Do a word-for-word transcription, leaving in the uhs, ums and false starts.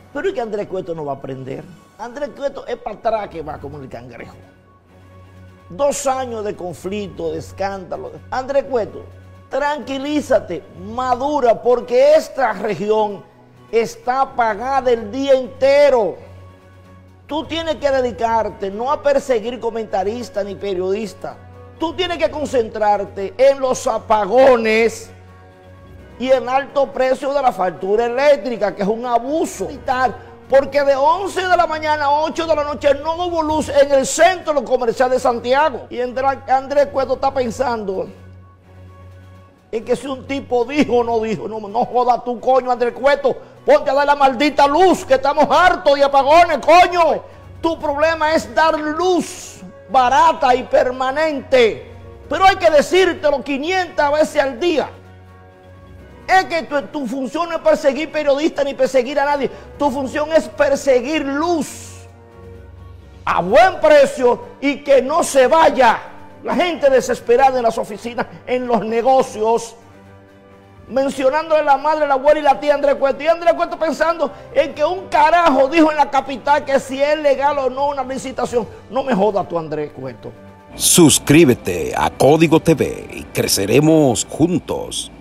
Pero es que Andrés Cueto no va a aprender. Andrés Cueto es para atrás que va como el cangrejo. Dos años de conflicto, de escándalo. Andrés Cueto, tranquilízate, madura, porque esta región está apagada el día entero. Tú tienes que dedicarte no a perseguir comentaristas ni periodistas. Tú tienes que concentrarte en los apagones y el alto precio de la factura eléctrica, que es un abuso. Porque de once de la mañana a ocho de la noche no hubo luz en el centro comercial de Santiago. Y Andrés Cueto está pensando en que si un tipo dijo o no dijo. No, no joda tu coño, Andrés Cueto. Ponte a dar la maldita luz, que estamos hartos de apagones, coño. Tu problema es dar luz barata y permanente. Pero hay que decírtelo quinientas veces al día. Es que tu, tu función no es perseguir periodistas ni perseguir a nadie. Tu función es perseguir luz a buen precio y que no se vaya la gente desesperada en las oficinas, en los negocios, mencionándole la madre, la abuela y la tía Andrés Cueto. Y Andrés Cueto pensando en que un carajo dijo en la capital que si es legal o no una licitación. No me jodas tú, Andrés Cueto. Suscríbete a Código T V y creceremos juntos.